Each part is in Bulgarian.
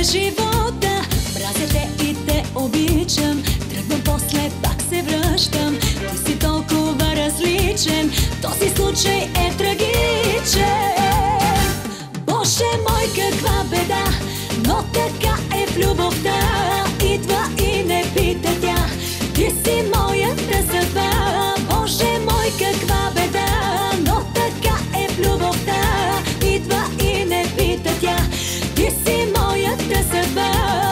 живота. Мразя те и те обичам, тръгвам после пак се връщам. Ти си толкова различен, този случай е трагичен. Боже мой, каква беда, но така е в любовта. Идва и не пита тя, ти си моята съдба. Боже мой, каква беда, но така е в любовта. Идва и не пита тя, ти си моята съдба.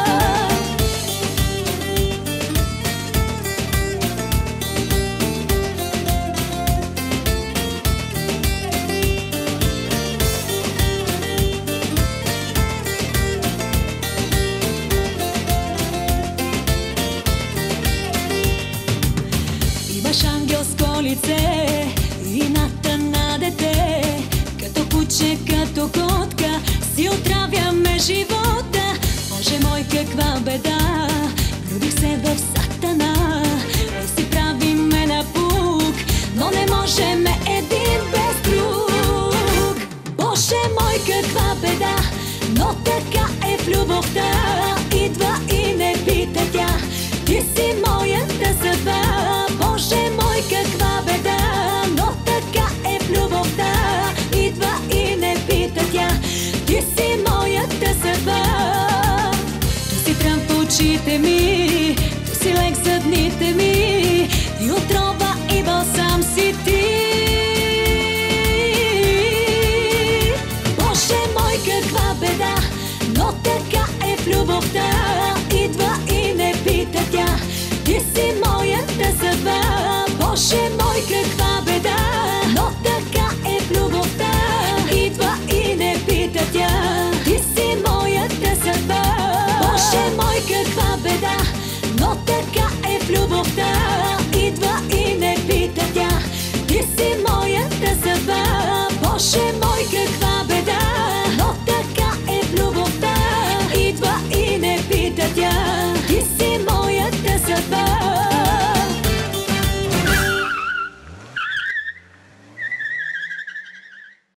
Имаш ангелско лице и на дете, като куче, като котка, си отравяме живота. Боже мой, каква беда, влюбих се в сатана и си правиме напук, но не можем един без друг. Боже мой, каква беда, но така е в любовта. Идва и не пита тя, ти си моята съдба. Боже мой, каква беда, но така е в любовта. Идва и не пита тя, ти си моята съдба. Tu си трън в очите ми,